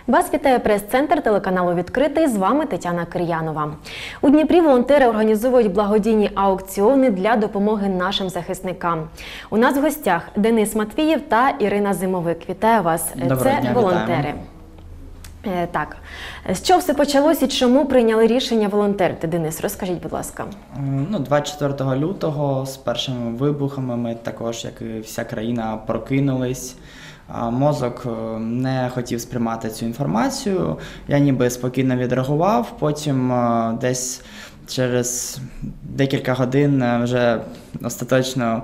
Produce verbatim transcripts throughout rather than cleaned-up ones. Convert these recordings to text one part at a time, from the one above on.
Вас вітає прес-центр телеканалу «Відкритий». З вами Тетяна Кир'янова. У Дніпрі волонтери організовують благодійні аукціони для допомоги нашим захисникам. У нас в гостях Денис Матвієв та Ірина Зимовик. Вітаю вас. Доброго Це дня, волонтери. Вітаємо. Так, з чого все почалось і чому прийняли рішення волонтерити? Денис, розкажіть, будь ласка. Ну, двадцять четвертого лютого з першими вибухами ми також, як і вся країна, прокинулись. Мозок не хотів сприймати цю інформацію, я ніби спокійно відреагував, потім десь через декілька годин вже остаточно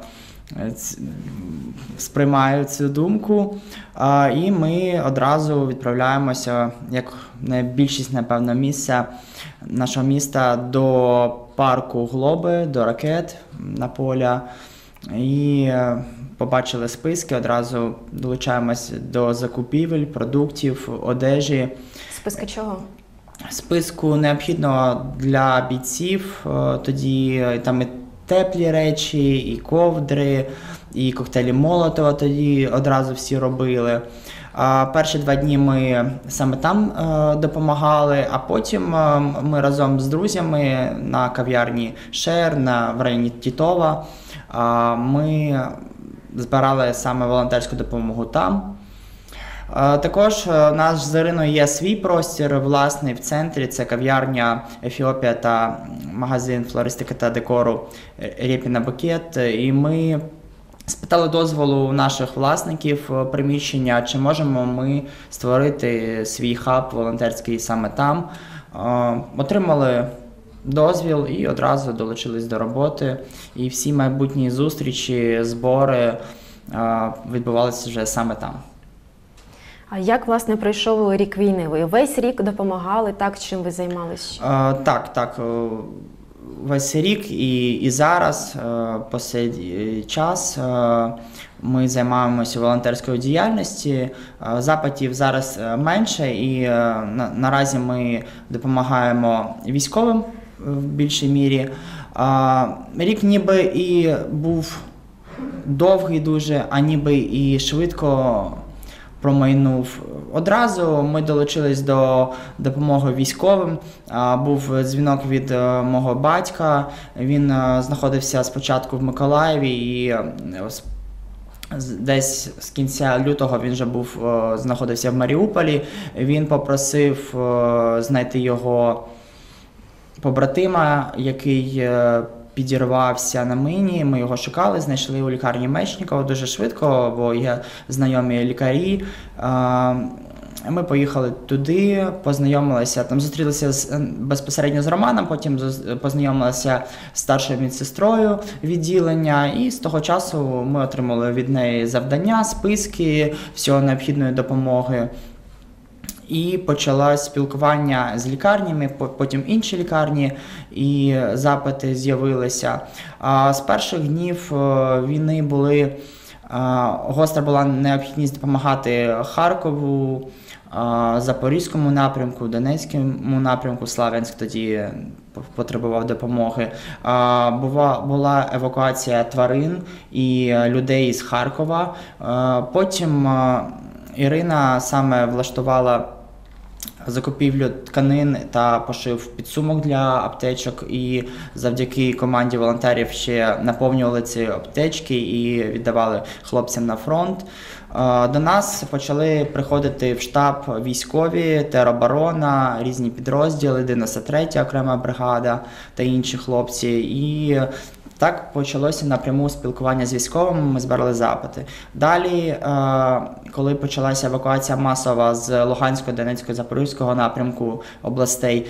сприймаю цю думку, і ми одразу відправляємося, як більшість, напевно, місця нашого міста, до парку Глоби, до ракет на поля. І побачили списки, одразу долучаємось до закупівель, продуктів, одежі. Списки чого? Списку необхідного для бійців, тоді там і теплі речі, і ковдри, і коктейлі Молотова тоді одразу всі робили. Перші два дні ми саме там допомагали, а потім ми разом з друзями на кав'ярні «Шер» на, в районі Тітова ми збирали саме волонтерську допомогу там. Також у нас з Іриною є свій простір власний в центрі, це кав'ярня «Ефіопія» та магазин флористики та декору «Рєпіна Букет». І ми спитали дозволу у наших власників приміщення, чи можемо ми створити свій хаб волонтерський саме там. Отримали дозвіл і одразу долучились до роботи. І всі майбутні зустрічі, збори відбувалися вже саме там. А як, власне, пройшов рік війни? Ви весь рік допомагали, так, чим ви займалися? Так, так. Весь рік і, і зараз, по цей час, ми займаємося волонтерською діяльністю. Запитів зараз менше, і на, наразі ми допомагаємо військовим в більшій мірі. Рік ніби і був довгий дуже, а ніби і швидко промайнув. Одразу ми долучились до допомоги військовим. Був дзвінок від мого батька. Він знаходився спочатку в Миколаєві і десь з кінця лютого він вже був, знаходився в Маріуполі. Він попросив знайти його побратима, який підірвався на мині. Ми його шукали, знайшли у лікарні Мечникова дуже швидко, бо є знайомі лікарі. Ми поїхали туди, познайомилися, там зустрілися з, безпосередньо з Романом, потім познайомилися з старшою медсестрою відділення, і з того часу ми отримали від неї завдання, списки всього необхідної допомоги. І почалось спілкування з лікарнями, потім інші лікарні, і запити з'явилися. З перших днів війни були, гостра була необхідність допомагати Харкову, Запорізькому напрямку, Донецькому напрямку, Слов'янськ тоді потребував допомоги. Була, була евакуація тварин і людей з Харкова. Потім Ірина саме влаштувала закупівлю тканин та пошив підсумок для аптечок, і завдяки команді волонтерів ще наповнювали ці аптечки і віддавали хлопцям на фронт. До нас почали приходити в штаб військові, тероборона, різні підрозділи, дев'яносто третя окрема бригада та інші хлопці. І так почалося напряму спілкування з військовими, ми збирали запити. Далі, коли почалася евакуація масова з Луганського, Донецького, Запорізького напрямку областей,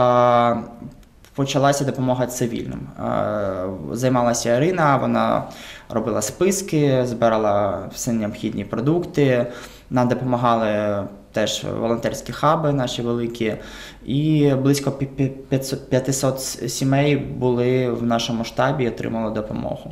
почалася допомога цивільним. Займалася Ірина, вона робила списки, збирала всі необхідні продукти, нам допомагали теж волонтерські хаби наші великі, і близько п'ятсот сімей були в нашому штабі і отримали допомогу.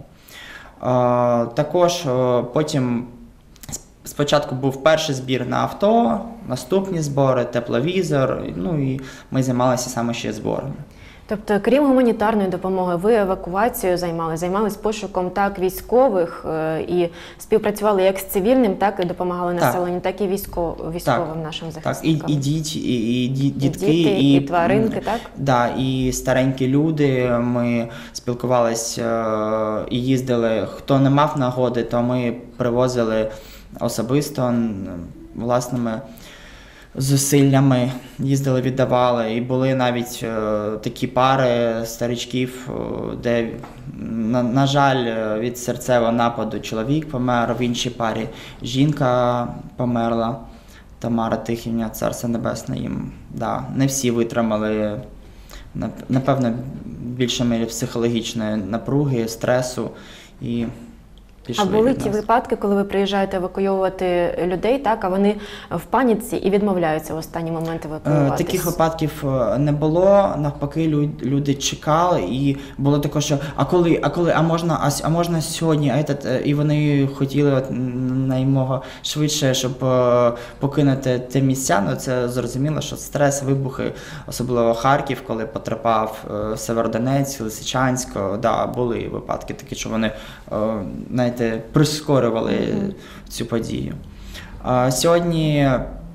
Також потім спочатку був перший збір на авто, наступні збори, тепловізор, ну і ми займалися саме ще зборами. Тобто, крім гуманітарної допомоги, ви евакуацією займалися, займалися пошуком так військових е, і співпрацювали як з цивільним, так і допомагали Так. населенню, так і військо, військовим нашим Так, і, захисникам. і, діти, і, і ді- дітки, діти, і тваринки, так? Да, і старенькі люди. Ми спілкувалися і їздили. Хто не мав нагоди, то ми привозили особисто м, власними зусиллями, їздили, віддавали. І були навіть е, такі пари старичків, е, де, на, на жаль, е, від серцевого нападу чоловік помер, в іншій парі жінка померла. Тамара Тихівня, Царство Небесне їм. Да, не всі витримали, нап- напевно, більше мірі психологічної напруги, стресу і пішли А були від ті нас. випадки, коли ви приїжджаєте евакуйовувати людей, так, а вони в паніці і відмовляються в останній момент Е, евакуюватись? Таких випадків е, не було. Навпаки, лю- люди чекали, і було таке, що а коли, а коли, а можна, а, с- а можна сьогодні, а этот, е, і вони хотіли от, м, наймого швидше, щоб е, покинути те місця. Ну це зрозуміло, що стрес, вибухи, особливо Харків, коли потрапав е, Северодонецьк, Лисичанськ, да, були випадки такі, що вони е, знаєте, прискорювали цю подію. А, Сьогодні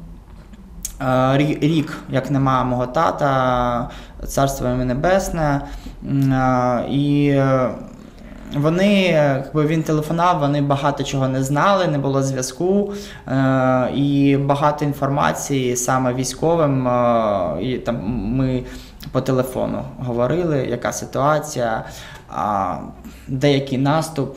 Е, рі- рік, як нема мого тата, царство йому небесне, М, е, і е, вони, якби він телефонував, вони багато чого не знали, не було зв'язку, е, і багато інформації саме військовим, е, і там ми по телефону говорили, яка ситуація, а, деякий наступ.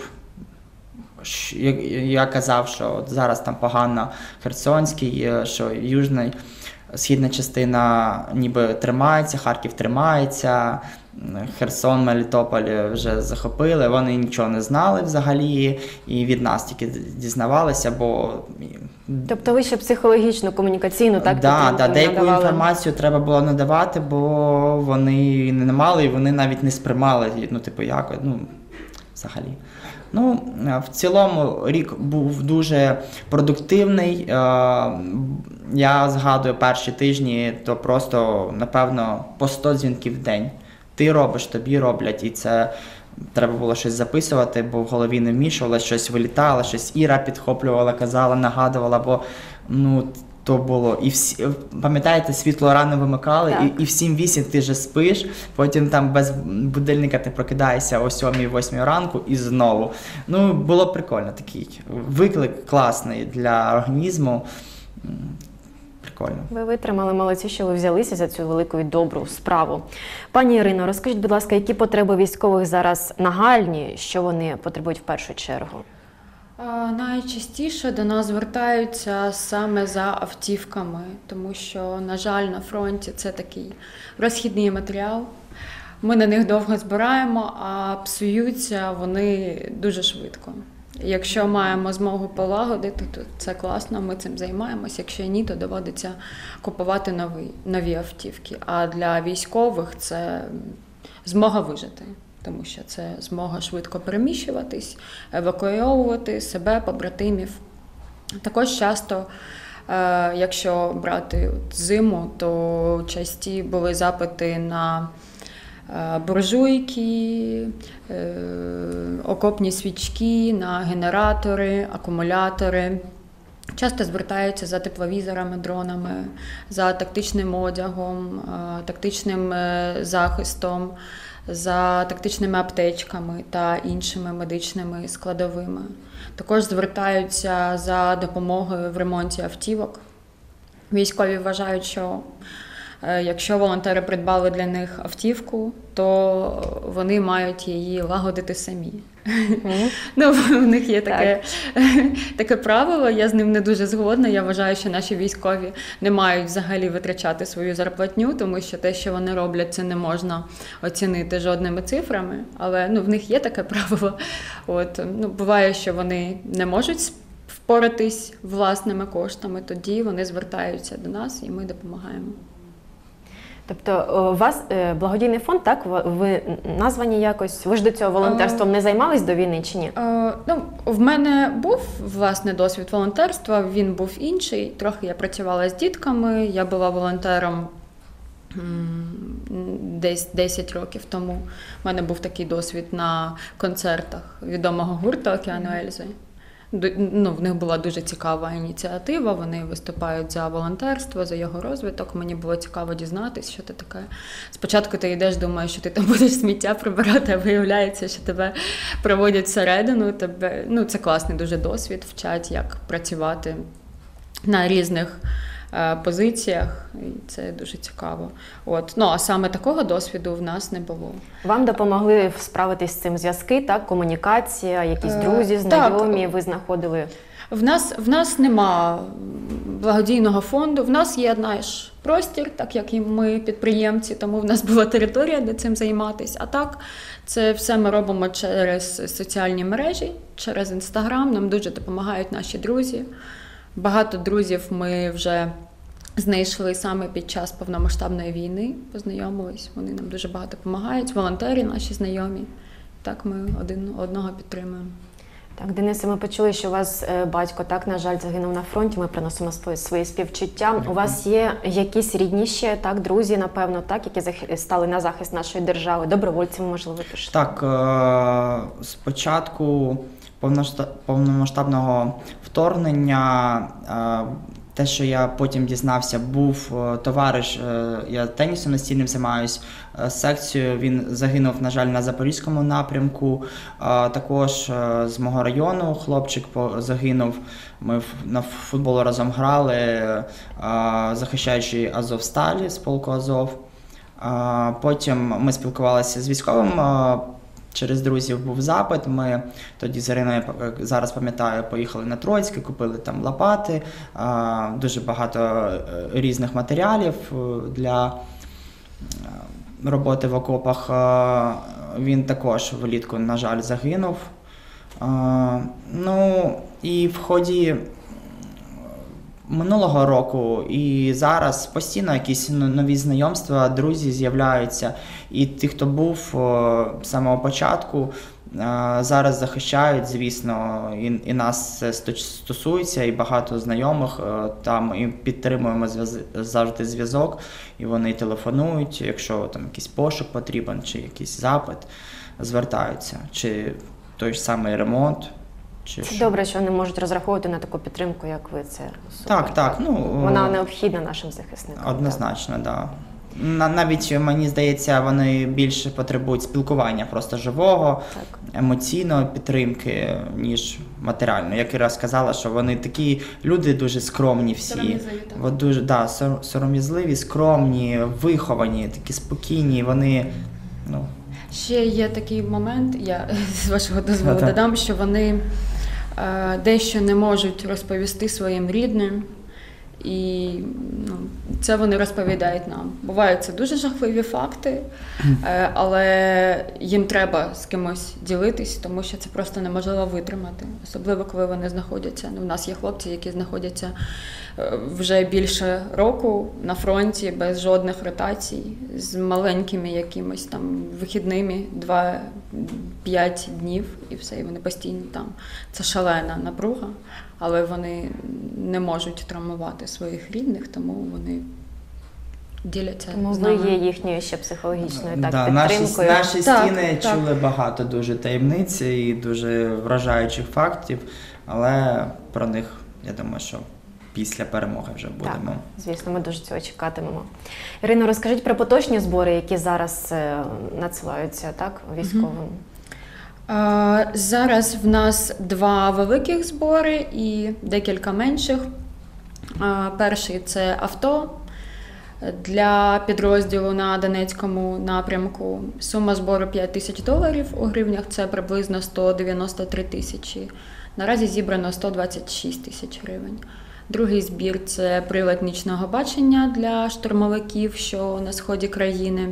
Щ- Я, я казав, що от зараз там погано Херсонський, е, що южна, східна частина ніби тримається, Харків тримається, м, Херсон, Мелітополь вже захопили, вони нічого не знали взагалі і від нас тільки дізнавалися, бо Тобто ви ще психологічну, комунікаційну, так, да, підтримку да, деяку надавали? інформацію треба було надавати, бо вони не мали і вони навіть не сприймали, ну, типу, як, ну, взагалі. Ну, в цілому рік був дуже продуктивний. Е, Я згадую перші тижні, то просто, напевно, по сто дзвінків в день. Ти робиш, тобі роблять, і це треба було щось записувати, бо в голові не вмішувалося, щось вилітало, щось Іра підхоплювала, казала, нагадувала, бо ну, то було. І всі, пам'ятаєте, світло рано вимикали, Так. і, і в сім-вісім ти вже спиш, потім там без будильника ти прокидаєшся о сьомій-восьмій ранку і знову. Ну, було прикольно, такий виклик класний для організму. М, Прикольно. Ви витримали, молодці, що ви взялися за цю велику і добру справу. Пані Ірино, розкажіть, будь ласка, які потреби військових зараз нагальні, що вони потребують в першу чергу? А, Найчастіше до нас звертаються саме за автівками, тому що, на жаль, на фронті це такий розхідний матеріал. Ми на них довго збираємо, а псуються вони дуже швидко. Якщо маємо змогу полагодити, то це класно, ми цим займаємося. Якщо ні, то доводиться купувати нові, нові автівки. А для військових це змога вижити. Тому що це змога швидко переміщуватись, евакуйовувати себе, побратимів. Також часто, е, якщо брати от зиму, то часті були запити на е, буржуйки, е, окопні свічки, на генератори, акумулятори. Часто звертаються за тепловізорами, дронами, за тактичним одягом, е, тактичним е, захистом, за тактичними аптечками та іншими медичними складовими. Також звертаються за допомогою в ремонті автівок. Військові вважають, що е, якщо волонтери придбали для них автівку, то вони мають її лагодити самі. Мгм. Ну, в них є таке, таке правило, я з ним не дуже згодна. Я вважаю, що наші військові не мають взагалі витрачати свою зарплатню, тому що те, що вони роблять, це не можна оцінити жодними цифрами. Але ну, в них є таке правило. От, ну, буває, що вони не можуть впоратись власними коштами, тоді вони звертаються до нас і ми допомагаємо. Тобто у вас е, благодійний фонд, так? Ви- Ви названі якось? Ви ж до цього волонтерством не займались до війни чи ні? Е, ну, в мене був, власне, досвід волонтерства, він був інший. Трохи я працювала з дітками, я була волонтером м, десь десять років тому. У мене був такий досвід на концертах відомого гурту «Океану Ельзи». Ду- Ну, в них була дуже цікава ініціатива, вони виступають за волонтерство, за його розвиток. Мені було цікаво дізнатися, що це таке. Спочатку ти йдеш, думаєш, що ти там будеш сміття прибирати, а виявляється, що тебе проводять всередину. Тебе, ну, це класний дуже досвід, вчать, як працювати на різних е, позиціях, і це дуже цікаво. От. Ну, а саме такого досвіду в нас не було. Вам допомогли справитись з цим зв'язки, так? Комунікація, якісь Е, друзі, так. знайомі, ви знаходили? В нас, в нас нема благодійного фонду, в нас є наш простір, так як і ми підприємці, тому в нас була територія, де цим займатися. А так, це все ми робимо через соціальні мережі, через Інстаграм, нам дуже допомагають наші друзі. Багато друзів ми вже знайшли саме під час повномасштабної війни, познайомились, вони нам дуже багато допомагають, волонтери наші знайомі. Так ми один одного підтримуємо. Так, Денисе, ми почули, що у вас е, батько, так, на жаль, загинув на фронті. Ми приносимо свої, свої співчуття. У вас є якісь рідні ще, так, друзі, напевно, так, які захи- стали на захист нашої держави, добровольцями, можливо, пішли? Так, е, спочатку повношта- повномасштабного вторгнення, е, те, що я потім дізнався, був е, товариш, е, я тенісом настільним займаюсь, е, секцією, він загинув, на жаль, на Запорізькому напрямку. Е, Також е, з мого району хлопчик по- загинув, ми в- на футбол разом грали, е, захищаючи Азовсталі з полку Азов. А, Потім ми спілкувалися з військовим, а, через друзів був запит. Ми тоді з Іриною, як зараз пам'ятаю, поїхали на Троїцьке, купили там лопати, а, дуже багато е, різних матеріалів е, для е, роботи в окопах. А, Він також влітку, на жаль, загинув. А, Ну і в ході минулого року і зараз постійно якісь ну, нові знайомства, друзі з'являються. І ті, хто був о, з самого початку, е, зараз захищають, звісно, і, і нас це сто- стосується, і багато знайомих е, там і підтримуємо зв'яз- завжди зв'язок, і вони телефонують, якщо там якийсь пошук потрібен, чи якийсь запит, звертаються, чи той ж самий ремонт. Чи Це що. добре, що вони можуть розраховувати на таку підтримку, як ви. Це супер. Так, так, ну, Вона необхідна нашим захисникам. Однозначно, так. Да. На- Навіть, мені здається, вони більше потребують спілкування просто живого, Так. емоційної підтримки, ніж матеріальної. Як Іра сказала, що вони такі люди дуже скромні всі. Сором'язливі, так. От дуже, да, сор- сором'язливі, скромні, виховані, такі спокійні, вони, ну, Ще є такий момент, я з вашого дозволу Да-да. додам, що вони е, дещо не можуть розповісти своїм рідним, і ну, це вони розповідають нам. Бувають це дуже жахливі факти, е, але їм треба з кимось ділитись, тому що це просто неможливо витримати. Особливо, коли вони знаходяться. Ну, в нас є хлопці, які знаходяться е, вже більше року на фронті без жодних ротацій, з маленькими якимось там вихідними два-п'ять днів і все, і вони постійно там. Це шалена напруга, але вони не можуть травмувати своїх рідних, тому вони діляться Тому з ви нами. є їхньою ще психологічною так, да, наші, підтримкою. наші Так, стіни так. чули багато дуже таємниць і дуже вражаючих фактів, але про них, я думаю, що після перемоги вже будемо. Так, звісно, ми дуже цього чекатимемо. Ірино, розкажіть про поточні збори, які зараз е, надсилаються, так, військовим. А, Зараз в нас два великих збори і декілька менших. А, Перший – це авто для підрозділу на Донецькому напрямку. Сума збору п'ять тисяч доларів, у гривнях це приблизно сто дев'яносто три тисячі. Наразі зібрано сто двадцять шість тисяч гривень. Другий збір – це прилад нічного бачення для штурмовиків, що на сході країни.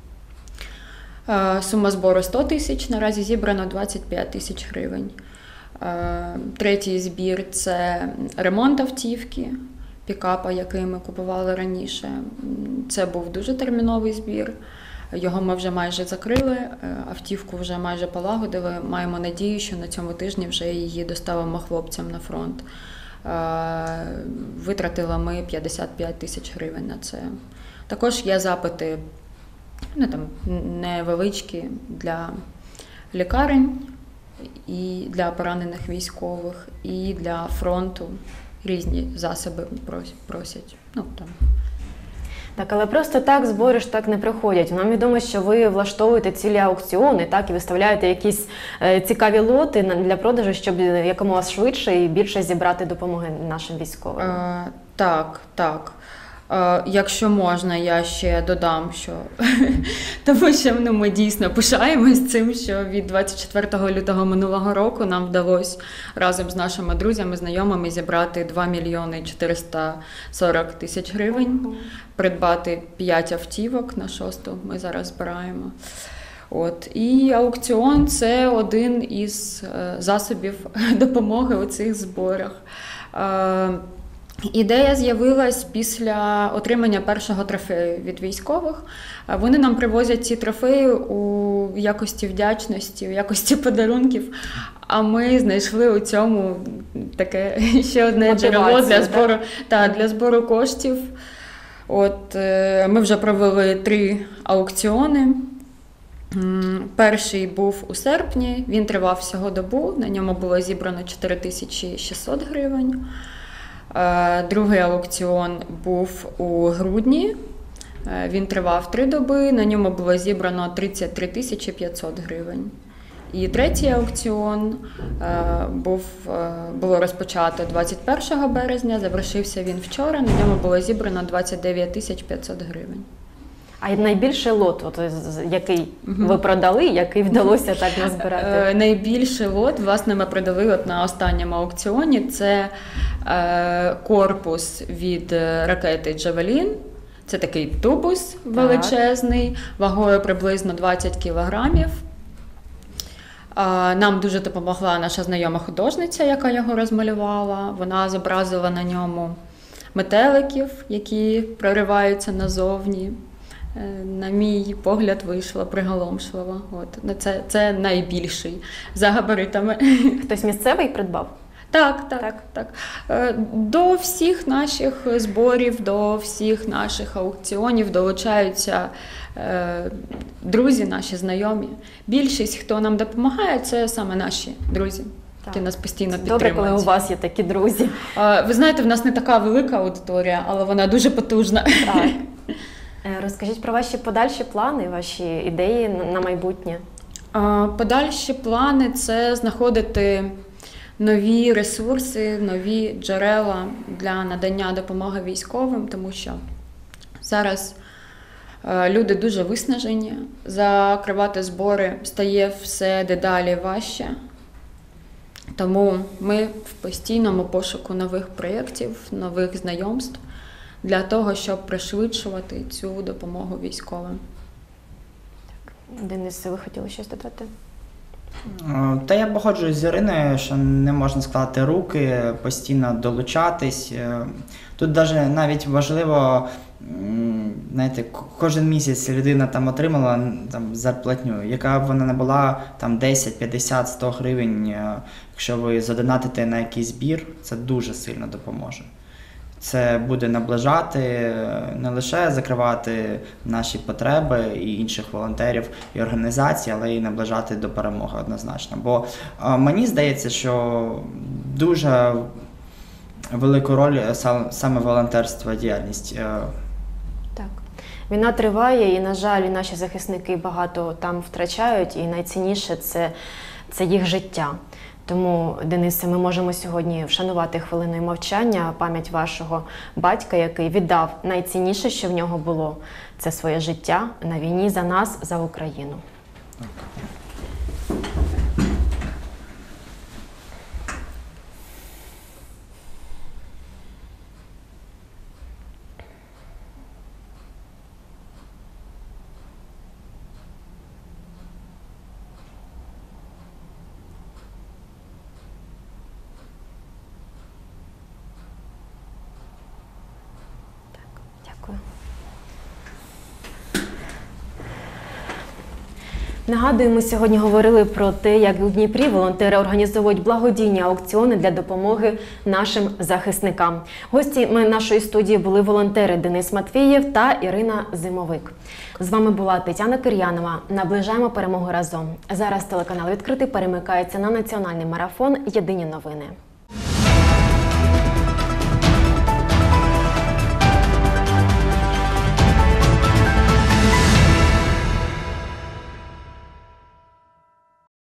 Е, Сума збору сто тисяч, наразі зібрано двадцять п'ять тисяч гривень. Е, Третій збір – це ремонт автівки, пікапа, який ми купували раніше. М, Це був дуже терміновий збір. Його ми вже майже закрили, е, автівку вже майже полагодили. Маємо надію, що на цьому тижні вже її доставимо хлопцям на фронт. Е, Витратили ми п'ятдесят п'ять тисяч гривень на це. Також є запити, ну, там, невеличкі для лікарень і для поранених військових, і для фронту різні засоби просять. Ну, там. Так, але просто так збори ж так не проходять. Нам відомо, що ви влаштовуєте цілі аукціони, так, і виставляєте якісь е, цікаві лоти для продажу, щоб якомога швидше і більше зібрати допомоги нашим військовим. Е, так, так. Е, якщо можна, я ще додам, що тому що ну, ми дійсно пишаємось цим, що від двадцять четвертого лютого минулого року нам вдалося разом з нашими друзями, знайомими зібрати два мільйони чотириста сорок тисяч гривень, придбати п'ять автівок, на шосту ми зараз збираємо. От. І аукціон – це один із е, засобів допомоги у цих зборах. Е, Ідея з'явилась після отримання першого трофею від військових. Вони нам привозять ці трофеї у якості вдячності, у якості подарунків, а ми знайшли у цьому таке ще одне джерело для збору, та, для збору коштів. От, ми вже провели три аукціони. Перший був у серпні, він тривав всього добу, на ньому було зібрано чотири тисячі шістсот гривень. Другий аукціон був у грудні, він тривав три доби, на ньому було зібрано тридцять три тисячі п'ятсот гривень. І третій аукціон був, було розпочато двадцять першого березня, завершився він вчора, на ньому було зібрано двадцять дев'ять тисяч п'ятсот гривень. А найбільший лот, от, який угу. ви продали, який вдалося так назбирати? Е, найбільший лот, власне, ми продали от на останньому аукціоні. Це е, корпус від ракети «Джавелін». Це такий тубус величезний, так. вагою приблизно двадцять кілограмів. Е, нам дуже допомогла наша знайома художниця, яка його розмалювала. Вона зобразила на ньому метеликів, які прориваються назовні. На мій погляд, вийшло приголомшливо. От. Це, це найбільший за габаритами. Хтось місцевий придбав? Так, так, так, так. До всіх наших зборів, до всіх наших аукціонів долучаються е, друзі, наші знайомі. Більшість, хто нам допомагає, це саме наші друзі, так. які нас постійно підтримують. Добре, коли у вас є такі друзі. Е, ви знаєте, в нас не така велика аудиторія, але вона дуже потужна. Так. Розкажіть про ваші подальші плани, ваші ідеї на майбутнє. Подальші плани – це знаходити нові ресурси, нові джерела для надання допомоги військовим, тому що зараз люди дуже виснажені, закривати збори стає все дедалі важче. Тому ми в постійному пошуку нових проєктів, нових знайомств, для того, щоб пришвидшувати цю допомогу військовим. Так. Денис, ви хотіли щось додати? Та я погоджуюсь з Іриною, що не можна склати руки, постійно долучатись. Тут навіть важливо, знаєте, кожен місяць людина там отримала там, зарплатню, яка б вона не була, там десять, п'ятдесят, сто гривень, якщо ви задонатите на якийсь збір, це дуже сильно допоможе. Це буде наближати, не лише закривати наші потреби і інших волонтерів і організацій, але й наближати до перемоги однозначно. Бо мені здається, що дуже велику роль саме волонтерство діяльність. Так. Війна триває і, на жаль, наші захисники багато там втрачають, і найцінніше це, це їх життя. Тому, Денисе, ми можемо сьогодні вшанувати хвилиною мовчання пам'ять вашого батька, який віддав найцінніше, що в нього було, це своє життя на війні за нас, за Україну. Нагадую, ми сьогодні говорили про те, як у Дніпрі волонтери організовують благодійні аукціони для допомоги нашим захисникам. Гості нашої студії були волонтери Денис Матвієв та Ірина Зимовик. З вами була Тетяна Кир'янова. Наближаємо перемогу разом. Зараз телеканал «Відкритий» перемикається на національний марафон «Єдині новини».